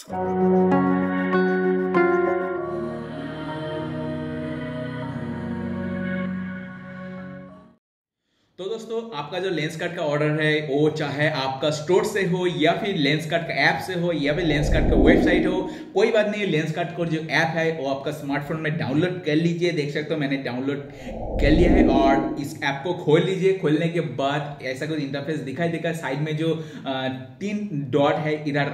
तो दोस्तों, आपका जो लेंसकार्ट का ऑर्डर है वो चाहे आपका स्टोर से हो या फिर लेंसकार्ट का ऐप से हो या फिर लेंसकार्ट का वेबसाइट हो, कोई बात नहीं। लेंसकार्ट का जो ऐप है वो आपका स्मार्टफोन में डाउनलोड कर लीजिए। देख सकते हो मैंने डाउनलोड कर लिया है और इस ऐप को खोल लीजिए। खोलने के बाद ऐसा कुछ इंटरफेस दिखाई देगा। साइड में जो 3 डॉट है इधर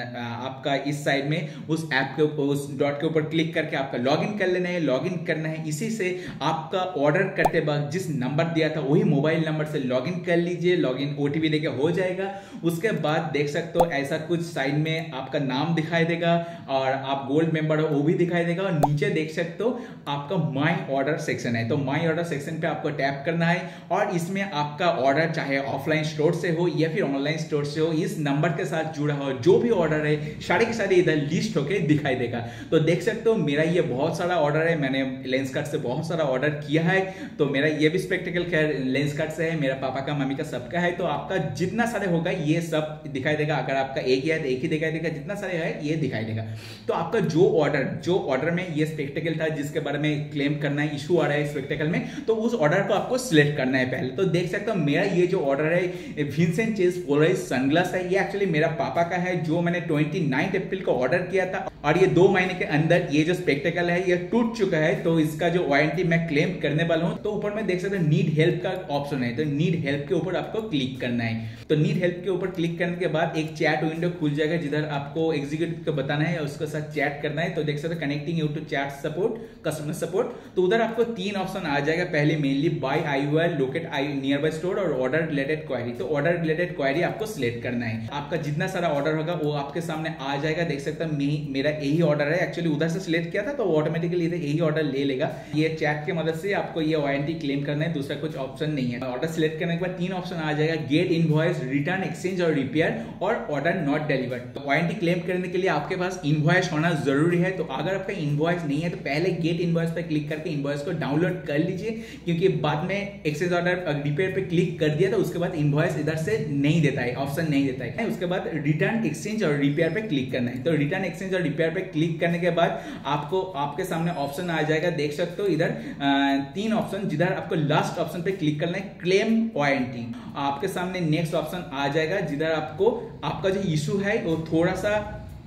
आपका इस साइड में, उस ऐप के उस डॉट के ऊपर क्लिक करके आपका लॉगिन कर लेना है। लॉगिन करना है, इसी से आपका ऑर्डर करते वक्त जिस नंबर दिया था वही मोबाइल नंबर से लॉगिन कर लीजिए। लॉगिन ओटीपी लेके हो जाएगा। उसके बाद देख सकते हो ऐसा कुछ साइड में आपका नाम दिखाई देगा और आप गोल्ड मेंबर हो वो भी दिखाई देगा। और नीचे देख सकते हो आपका माई ऑर्डर सेक्शन है, तो माई ऑर्डर सेक्शन पे आपको टैप करना है और इसमें आपका ऑर्डर चाहे ऑफलाइन स्टोर से हो या फिर ऑनलाइन स्टोर से हो, इस नंबर के साथ जुड़ा हो जो भी ऑर्डर है सारे के सारे इधर लिस्ट होके दिखाई देगा। तो देख सकते हो मेरा ये बहुत सारा ऑर्डर है, मैंने लेंसकार्ट से बहुत सारा ऑर्डर किया है। तो मेरा ये भी स्पेक्टिकल खैर लेंसकार्ट से है, मेरा पापा का मम्मी का सबका है। तो आपका जितना सारे होगा ये सब दिखाई देगा। अगर आपका एक ही है तो एक ही दिखाई देगा, जितना सारे है ये दिखाई देगा। तो आपका जो ऑर्डर में ये स्पेक्टिकल था जिसके बारे में क्लेम करना है, इशू आ रहा है स्पेक्टिकल में, तो उस ऑर्डर को आपको सिलेक्ट करना है पहले। तो देख सकते हो मेरा ये जो ऑर्डर है विंसेंट चेज पोलराइज सनग्लास है, ये एक्चुअली मेरा पापा का है जो मैंने 29 अप्रैल को ऑर्डर किया था और ये 2 महीने के अंदर ये जो स्पेक्टिकल है ये टूट चुका है। तो इसका जो वारंटी मैं क्लेम करने वाला हूं। तो ऊपर में देख सकते हो नीड हेल्प का ऑप्शन है, तो नीड हेल्प के ऊपर आपको क्लिक करना है। तो नीड हेल्प के ऊपर क्लिक करने के बाद एक चैट विंडो खुल जाएगा जिधर आपको एग्जीक्यूटिव को बताना है और उसके साथ चैट करना है। तो देख सकते हो connecting you to chat support customer support. तो उधर आपको 3 ऑप्शन आ जाएगा। पहले mainly buy IOL, locate a nearby store और ऑर्डर रिलेटेड क्वेरी। तो ऑर्डर रिलेटेड क्वेरी आपको सिलेक्ट करना है। आपका जितना सारा ऑर्डर होगा वो आपके सामने आ जाएगा। देख सकते हो मेरा यही ऑर्डर है, एक्चुअली उधर से सिलेक्ट किया था तो ऑटोमेटिकली इधर यही ऑर्डर ले लेगा। ये चैट की मदद से आपको ये वारंटी क्लेम करना है, दूसरा कुछ ऑप्शन नहीं है। ऑर्डर सिलेक्ट करने के बाद 3 ऑप्शन आ जाएगा, गेट इनवॉइस, रिटर्न, एक्सचेंज और रिपेयर और ऑर्डर नॉट डिलीवर्ड। तो वारंटी क्लेम करने के लिए आपके पास इनवॉइस होना जरूरी है। तो अगर आपका इनवॉइस नहीं है तो पहले गेट इनवॉइस पर क्लिक करके इनवॉइस को डाउनलोड कर लीजिए, क्योंकि बाद में एक्सचेंज ऑर्डर रिपेयर पे क्लिक कर दिया तो उसके बाद इनवॉइस इधर से नहीं देता है, ऑप्शन नहीं देता है। उसके बाद रिटर्न, एक्सचेंज और रिपेयर पे क्लिक करना है। तो रिटर्न, एक्सचेंज और रिपेयर पे क्लिक करने के बाद आपको आपके सामने ऑप्शन आ जाएगा। देख सकते हो इधर 3 ऑप्शन, जिधर आपको लास्ट ऑप्शन पे क्लिक करना है, क्लेम वारंटी। आपके सामने नेक्स्ट ऑप्शन आ जाएगा जिधर आपको आपका जो इशू है वो थोड़ा सा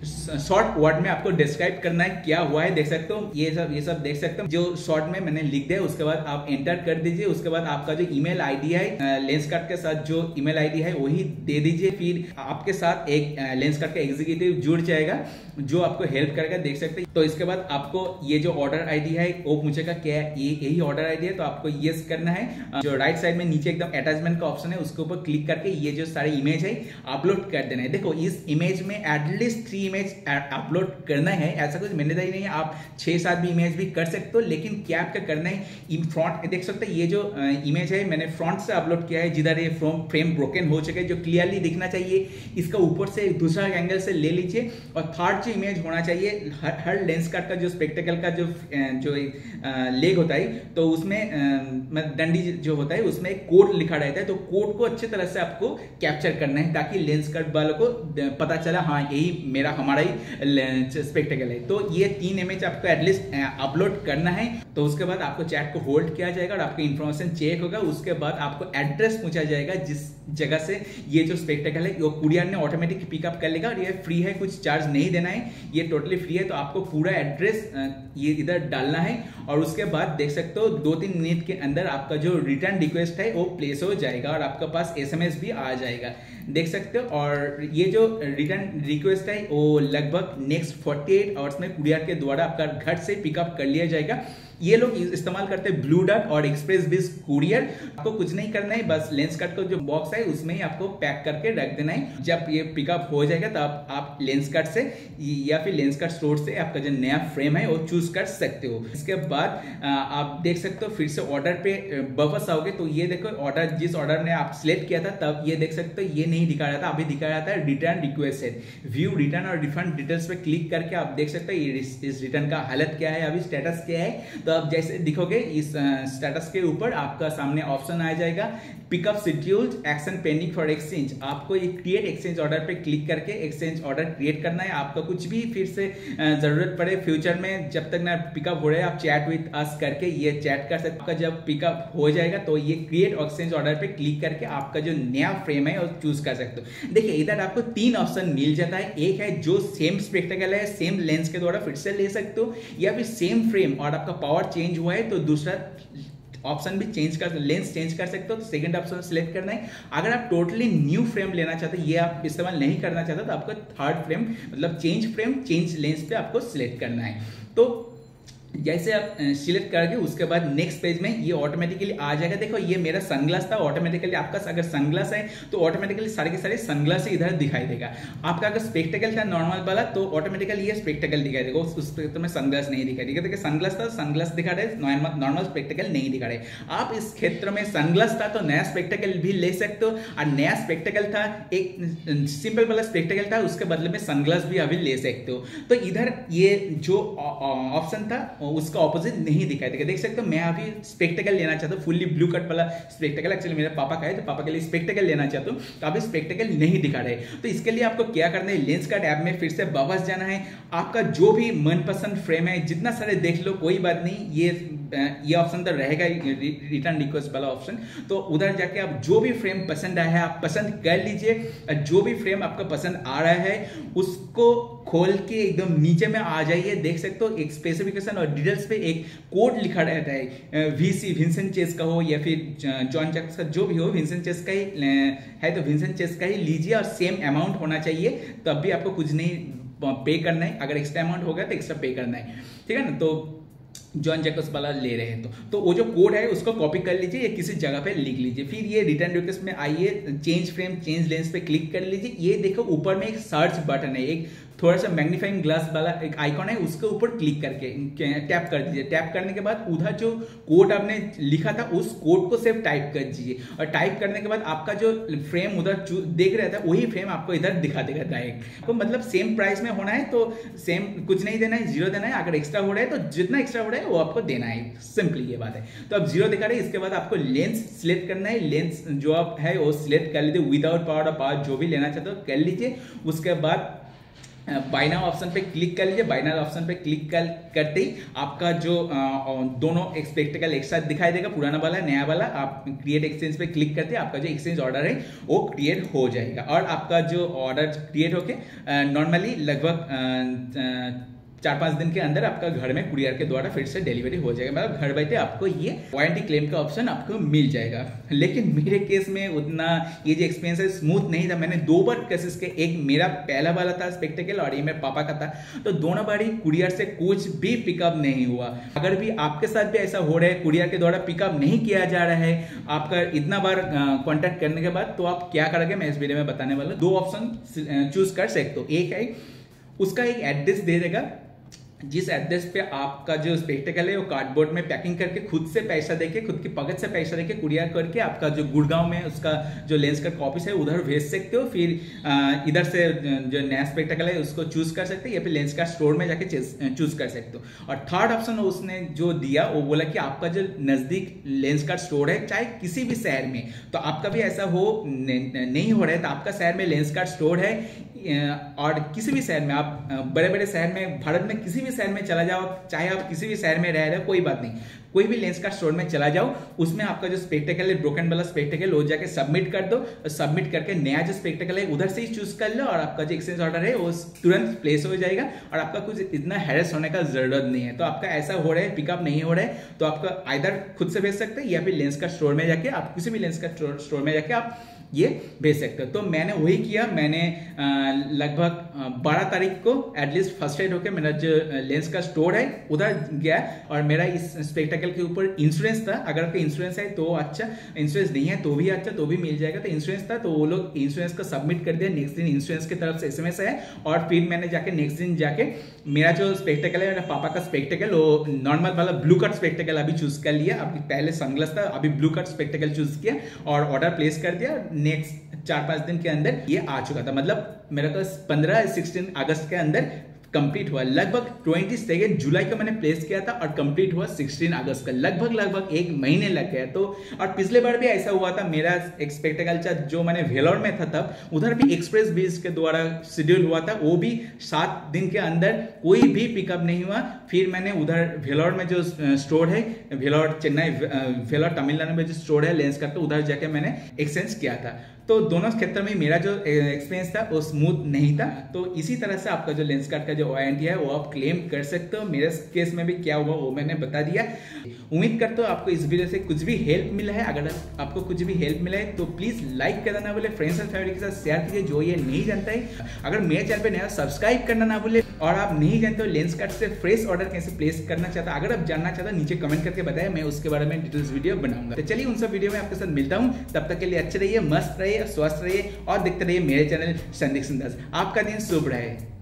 शॉर्ट वर्ड में आपको डिस्क्राइब करना है क्या हुआ है। देख सकते हो ये सब देख सकते हो जो शॉर्ट में मैंने लिख दिया। उसके बाद आप एंटर कर दीजिए। उसके बाद आपका जो ईमेल आईडी है लेंसकार्ट के साथ जो ईमेल आईडी है वही दे दीजिए। फिर आपके साथ एक लेंसकार्ट का एग्जीक्यूटिव जुड़ जाएगा जो आपको हेल्प करेगा। देख सकते हैं। तो इसके बाद आपको ये जो ऑर्डर आईडी है वो पूछेगा क्या ये यही ऑर्डर आईडी है, तो आपको यस करना है। जो राइट साइड में नीचे एकदम अटैचमेंट का ऑप्शन है उसके ऊपर क्लिक करके ये जो सारी इमेज है अपलोड कर देना है। देखो इस इमेज में एटलीस्ट 3 इमेज अपलोड करना है, ऐसा कुछ मैंडेटरी नहीं है। आप 6-7 भी इमेज भी कर सकते हो, लेकिन क्या आपका करना है इन फ्रंट। देख सकते हैं ये जो इमेज है मैंने फ्रंट से अपलोड किया है जिधर ये फ्रेम ब्रोकन हो चुका है, जो क्लियरली दिखना चाहिए। इसका ऊपर से दूसरा एंगल से ले लीजिए और थर्ड जो इमेज होना चाहिए हर लेंसकार्ट का जो स्पेक्टिकल का जो लेग होता है तो उसमें डंडी जो होता है उसमें एक कोड लिखा रहता है। तो कोड को अच्छी तरह से आपको कैप्चर करना है ताकि लेंसकार्ट वालों को पता चला हाँ यही हमारा ही स्पेक्टिकल है। तो ये 3 इमेज आपको एटलीस्ट अपलोड करना है। तो उसके बाद आपको चैट को होल्ड किया जाएगा और आपका इंफॉर्मेशन चेक होगा। उसके बाद आपको एड्रेस पूछा जाएगा जिस जगह से ये जो स्पेक्टिकल है वो कुरियर ने ऑटोमेटिक पिकअप कर लेगा और ये फ्री है, कुछ चार्ज नहीं देना है, ये टोटली फ्री है। तो आपको पूरा एड्रेस ये इधर डालना है और उसके बाद देख सकते हो 2-3 मिनट के अंदर आपका जो रिटर्न रिक्वेस्ट है वो प्लेस हो जाएगा और आपके पास SMS भी आ जाएगा। देख सकते हो। और ये जो रिटर्न रिक्वेस्ट है वो लगभग नेक्स्ट 48 आवर्स में कुरियर के द्वारा आपका घर से पिकअप कर लिया जाएगा। ये लोग इस्तेमाल करते हैं ब्लू डार्ट और एक्सप्रेस बिज कुरियर। आपको कुछ नहीं करना है, बस लेंसकार्ट का जो बॉक्स है उसमें ही आपको पैक करके रख देना है। जब ये पिकअप हो जाएगा तब आप लेंसकार्ट से या फिर लेंसकार्ट स्टोर से आपका जो नया फ्रेम है वो चूज कर सकते हो। इसके बाद आप देख सकते हो फिर से ऑर्डर पे वापस आओगे तो ये देखो ऑर्डर जिस ऑर्डर ने आप सिलेक्ट किया था तब ये देख सकते हो ये नहीं दिखा रहा था, अभी दिखा रहा था रिटर्न रिक्वेस्ट है। व्यू रिटर्न और रिफंड डिटेल्स पे क्लिक करके आप देख सकते हो इस रिटर्न का हालत क्या है, अभी स्टेटस क्या है। तो अब जैसे दिखोगे इस स्टेटस के ऊपर आपका सामने ऑप्शन आ जाएगा pickup scheduled action pending for exchange. आपको ये क्रिएट एक्सचेंज ऑर्डर पे क्लिक करके एक्सचेंज ऑर्डर क्रिएट करना है। आपका कुछ भी फिर से जरूरत पड़े फ्यूचर में, जब तक ना पिकअप हो रहा है, आप चैट विद अस करके ये चैट कर सकते। आपका जब पिकअप हो जाएगा तो ये क्रिएट एक्सचेंज ऑर्डर पे क्लिक करके आपका जो नया फ्रेम है वो चूज कर सकते हो। देखिए इधर आपको 3 ऑप्शन मिल जाता है। एक है जो सेम स्पेक्टेकल है, सेम लेंस के द्वारा फिर से ले सकते हो, या फिर सेम फ्रेम और आपका पावर चेंज हुआ है तो दूसरा ऑप्शन भी चेंज कर, लेंस चेंज कर सकते हो, तो सेकंड ऑप्शन सिलेक्ट करना है। अगर आप टोटली न्यू फ्रेम लेना चाहते हो, ये आप इस्तेमाल नहीं करना चाहते तो आपको थर्ड फ्रेम मतलब चेंज फ्रेम चेंज लेंस पे आपको सिलेक्ट करना है। तो जैसे आप सिलेक्ट करके उसके बाद नेक्स्ट पेज में ये ऑटोमेटिकली आ जाएगा। देखो ये मेरा सनग्लास था, ऑटोमेटिकली आपका अगर सनग्लास है तो ऑटोमेटिकली सारे के सारे सनग्लास इधर दिखाई देगा। आपका अगर स्पेक्टेकल था नॉर्मल वाला तो ऑटोमेटिकली ये स्पेक्टेकल दिखाई देगा, उस पे तो मैं सनग्लास नहीं दिखाई देगा। देखिए सनग्लास था, सनग्लास दिखा रहे, नॉर्मल स्पेक्टेकल नहीं दिखा रहे। आप इस क्षेत्र में सनग्लास था तो नया स्पेक्टेकल भी ले सकते हो, और नया स्पेक्टेकल था एक सिंपल वाला स्पेक्टेकल था उसके बदले में सनग्लास भी अभी ले सकते हो। तो इधर ये जो ऑप्शन था उसका ऑपोजिट नहीं दिखाई देगा। देख सकते हो मैं अभी स्पेक्टेकल लेना चाहता हूँ, फुल्ली ब्लू कट वाला स्पेक्टेकल, एक्चुअली मेरे पापा का है तो पापा के लिए स्पेक्टेकल लेना चाहता हूँ, तो अभी स्पेक्टेकल नहीं दिखा रहे। तो इसके लिए आपको क्या करना है, लेंस कार्ट ऐप में फिर से वापस जाना है। आपका जो भी मनपसंद फ्रेम है जितना सारे देख लो कोई बात नहीं, ये ऑप्शन तो रहेगा रिटर्न रिक्वेस्ट वाला ऑप्शन। तो उधर जाके आप जो भी फ्रेम पसंद आया है आप पसंद कर लीजिए। जो भी फ्रेम आपका पसंद आ रहा है उसको खोल के एकदम नीचे में आ जाइए। देख सकते हो एक स्पेसिफिकेशन और डिटेल्स पे एक कोड लिखा रहता है, वीसी विंसेंट चेस का हो या फिर जॉन जैक्स का, जो भी हो विंसेंट चेस का ही है तो विंसेंट चेस का ही लीजिए, और सेम अमाउंट होना चाहिए, तब भी आपको कुछ नहीं पे करना है। अगर एक्स्ट्रा अमाउंट होगा तो एक्स्ट्रा पे करना है, ठीक है ना। तो जॉन जैकब्स वाला ले रहे हैं तो वो जो कोड है उसको कॉपी कर लीजिए या किसी जगह पे लिख लीजिए। फिर ये रिटर्न रिक्वेस्ट में आइए, चेंज फ्रेम चेंज लेंस पे क्लिक कर लीजिए। ये देखो ऊपर में एक सर्च बटन है, एक थोड़ा सा मैग्नीफाइंग ग्लास वाला एक आइकॉन है, उसके ऊपर क्लिक करके टैप कर दीजिए। टैप करने के बाद उधर जो कोड आपने लिखा था उस कोड को सिर्फ टाइप कर दीजिए, और टाइप करने के बाद आपका जो फ्रेम उधर देख रहा था वही फ्रेम आपको इधर दिखा देगा डायरेक्ट। तो मतलब सेम प्राइस में होना है तो सेम कुछ नहीं देना है, 0 देना है। अगर एक्स्ट्रा हो रहा है तो जितना एक्स्ट्रा हो रहा है वो आपको देना है, सिंपली ये बात है। तो अब 0 दिखा रहे हैं, इसके बाद आपको लेंस सिलेक्ट करना है। लेंस जो आप है वो सिलेक्ट कर लीजिए, विदाउट पावर और पावर जो भी लेना चाहते हो कर लीजिए। उसके बाद बाय नाउ ऑप्शन पे क्लिक कर लीजिए। बाय नाउ ऑप्शन पे क्लिक करते ही आपका जो दोनों स्पेक्टेकल एक साथ दिखाई देगा, पुराना वाला नया वाला। आप क्रिएट एक्सचेंज पे क्लिक करते हैं, आपका जो एक्सचेंज ऑर्डर है वो क्रिएट हो जाएगा, और आपका जो ऑर्डर क्रिएट होके नॉर्मली लगभग 4-5 दिन के अंदर आपका घर में कुरियर के द्वारा फिर से डिलीवरी हो जाएगा। मतलब घर बैठे आपको ये वारंटी क्लेम का ऑप्शन आपको मिल जाएगा। लेकिन मेरे केस में उतना ये जो एक्सपीरियंस है स्मूथ नहीं था। मैंने 2 बार केसेस के, एक मेरा पहला वाला था स्पेक्टेकल और ये मेरे पापा का था, तो दोनों बार ही कुरियर से कुछ भी पिकअप नहीं हुआ। अगर भी आपके साथ भी ऐसा हो रहा है, कुरियर के द्वारा पिकअप नहीं किया जा रहा है आपका इतना बार कॉन्टैक्ट करने के बाद, तो आप क्या करोगे मैं इस वीडियो में बताने वाला हूं। 2 ऑप्शन चूज कर सकते हो। एक है उसका एक एड्रेस दे देगा, जिस एड्रेस पे आपका जो स्पेक्टेकल है वो कार्डबोर्ड में पैकिंग करके खुद से पैसा देके, खुद की पॉकेट से पैसा देके कुरियर करके आपका जो गुड़गांव में उसका जो लेंस कार्ट ऑफिस है उधर भेज सकते हो। फिर इधर से जो नया स्पेक्टेकल है उसको चूज कर सकते हो, या फिर लेंस कार्ट स्टोर में जाके चूज कर सकते हो। और थर्ड ऑप्शन उसने जो दिया वो बोला कि आपका जो नजदीक लेंस कार्ट स्टोर है, चाहे किसी भी शहर में, तो आपका भी ऐसा हो नहीं हो रहा है तो आपका शहर में लेंस कार्ट स्टोर है, और किसी भी शहर में आप बड़े बड़े शहर में, भारत में किसी भी शहर में चला जाओ, चाहे आप किसी भी शहर में रह रहे हो कोई बात नहीं, कोई भी लेंस कार्ट स्टोर में चला जाओ, उसमें आपका जो स्पेक्टेकल है ब्रोकन वाला स्पेक्टेकल वो जाके सबमिट कर दो। सबमिट करके नया जो स्पेक्टेकल है उधर से ही चूज कर लो, और आपका जो एक्सचेंज ऑर्डर है वो तुरंत प्लेस हो जाएगा, और आपका कुछ इतना हैरेस होने का जरूरत नहीं है। तो आपका ऐसा हो रहा है पिकअप नहीं हो रहा है तो आपका आइदर खुद से भेज सकते हैं, या फिर लेंस कार्ट स्टोर में जाके आप किसी भी लेंस कार्ट स्टोर में जाके आप ये भेज सकते हो। तो मैंने वही किया। मैंने लगभग 12 तारीख को एटलीस्ट फर्स्ट एड होकर मेरा जो लेंस का स्टोर है उधर गया, और मेरा इस स्पेक्टेकल के ऊपर इंश्योरेंस था। अगर आपका इंश्योरेंस है तो अच्छा, इंश्योरेंस नहीं है तो भी अच्छा, तो भी मिल जाएगा। तो इंश्योरेंस था तो वो लोग इंश्योरेंस को सबमिट कर दिया। नेक्स्ट दिन इंश्योरेंस की तरफ से SMS है, और फिर मैंने जाके नेक्स्ट दिन जाके मेरा जो स्पेक्टेकल है, मेरा पापा का स्पेक्टेकल, वो नॉर्मल वाला ब्लू कट स्पेक्टेकल अभी चूज कर लिया। अभी पहले सनग्लास था, अभी ब्लू कट स्पेक्टेकल चूज किया और ऑर्डर प्लेस कर दिया। नेक्स्ट 4-5 दिन के अंदर ये आ चुका था। मतलब मेरा तो 15-16 अगस्त के अंदर कंप्लीट हुआ। लगभग 22 जुलाई को मैंने प्लेस किया था और कंप्लीट हुआ 16 अगस्त का। लगभग 1 महीने लग गया। तो और पिछले बार भी ऐसा हुआ था। मेरा एक स्पेक्टिकल जो मैंने वेलोर में था तब, उधर भी एक्सप्रेस बीज के द्वारा शेड्यूल हुआ था, वो भी 7 दिन के अंदर कोई भी पिकअप नहीं हुआ। फिर मैंने उधर वेलोर में जो स्टोर है, वेलोर चेन्नई, वेलोर तमिलनाडु में जो स्टोर है लेंसकार्ट का, उधर जाके मैंने एक्सचेंज किया था। तो दोनों क्षेत्र में मेरा जो एक्सपीरियंस था वो स्मूथ नहीं था। तो इसी तरह से आपका जो लेंसकार्ट का जो वारंटी है वो आप क्लेम कर सकते हो। मेरे केस में भी क्या हुआ वो मैंने बता दिया। उम्मीद करता हूँ आपको इस वीडियो से कुछ भी हेल्प मिला है। अगर आपको कुछ भी हेल्प मिला है तो प्लीज लाइक करना ना भूले, फ्रेंड्स एंड फैमिली के साथ शेयर कीजिए जो ये नहीं जानता है। अगर मेरे चैनल पे नया सब्सक्राइब करना ना भूले, और आप नहीं जानते हो लेंसकार्ट से फ्रेश ऑर्डर कैसे प्लेस करना चाहता, अगर आप जानना चाहता नीचे कमेंट करके बताएं, मैं उसके बारे में डिटेल्स वीडियो बनाऊंगा। तो चलिए उन सब वीडियो में आपके साथ मिलता हूँ। तब तक के लिए अच्छे रहिए, मस्त रहिए, स्वस्थ रहिए और देखते रहिए मेरे चैनल संदीप दास। आपका दिन शुभ रहे।